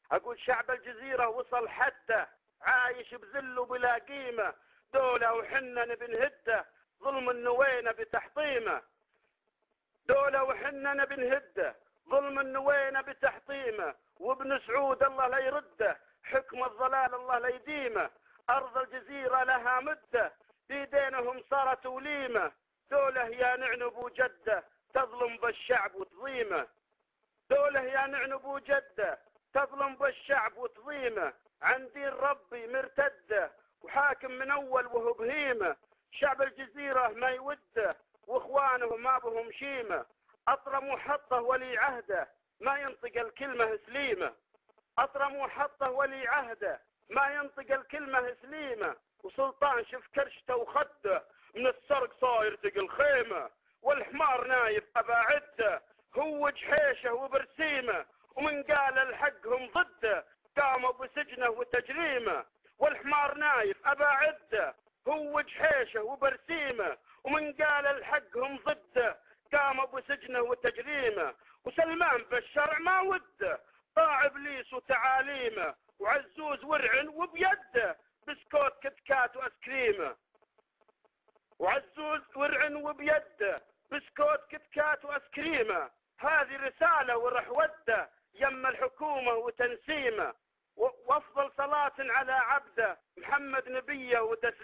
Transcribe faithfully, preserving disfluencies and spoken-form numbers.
أقول شعب الجزيرة وصل حده، عايش بذله بلا قيمة، دولة وحنا نبي نهده، ظلم النوينة بتحطيمه. دولة وحنا نبي نهده، ظلم النوينة بتحطيمه. وابن سعود الله لا يرده، حكم الضلال الله لا يديمه. أرض الجزيرة لها مدة، بيدينهم صارت وليمة. دولة يا نعنب وجدة، تظلم بالشعب وتضيمه. دولة يا نعنب وجدة، تظلم بالشعب وتضيمه. عن دين ربي مرتدة، وحاكم من أول وهو بهيمة. شعب الجزيرة ما يوده، واخوانه ما بهم شيمة. أطرم وحطه ولي عهده، ما ينطق الكلمة سليمة. أطرم وحطه ولي عهده، ما ينطق الكلمة سليمة. وسلطان شف كرشته وخده، من السرق صاير تقل خيمة. والحمار نايف أبا عده، هو جحيشه وبرسيمه. ومن قال الحقهم ضده، قاموا بسجنه وتجريمه. والحمار نايف أبا عده، هو جحيشه وبرسيمه. ومن قال الحقهم ضده، قاموا بسجنه وتجريمه. وسلمان بالشرع ما وده، طاع ابليس وتعاليمه. وعزوز ورعن وبيده، بسكوت كتكات واسكريمه. وعزوز ورعن وبيده، بسكوت كتكات واسكريمه. هذه رساله ورح وده، يم الحكومه وتنسيمه. وافضل صلاه على عبده، محمد نبيه وتسليمه.